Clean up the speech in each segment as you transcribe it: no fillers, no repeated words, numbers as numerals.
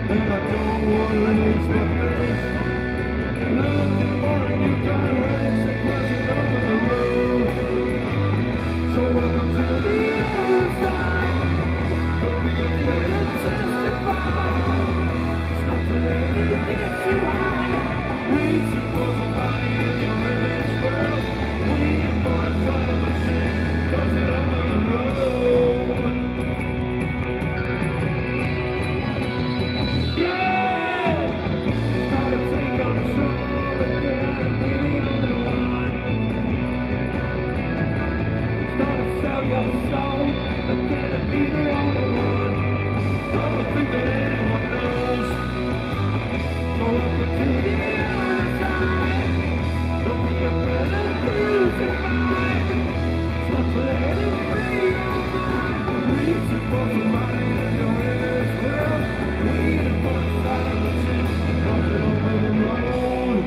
and I don't want to lose my face. Looking for a new direction, crossing over the road. So welcome to the other side. Don't be afraid to testify. It's not too late to get too high. Reaching for somebody in your image world. Waiting for a time machine, crossing over the road. Your soul, again to be the only one. Don't think that anyone knows. Go up to the other side. Don't be afraid of losing mind. It's not too late to free your mind. Reaching for somebody in your image world. Waiting for the sign of the ship, crossing over the road.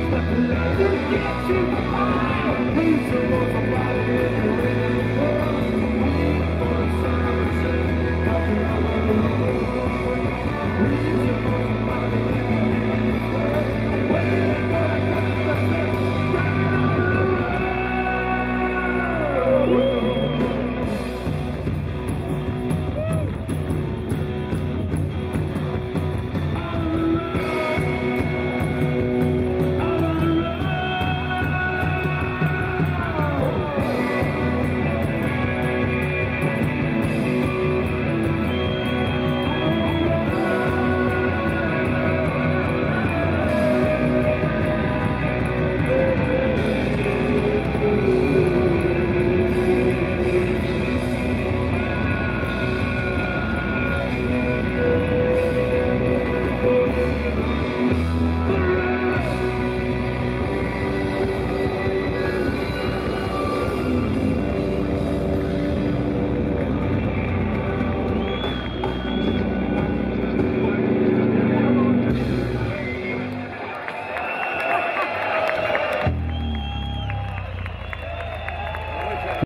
Get you high, please, somebody in your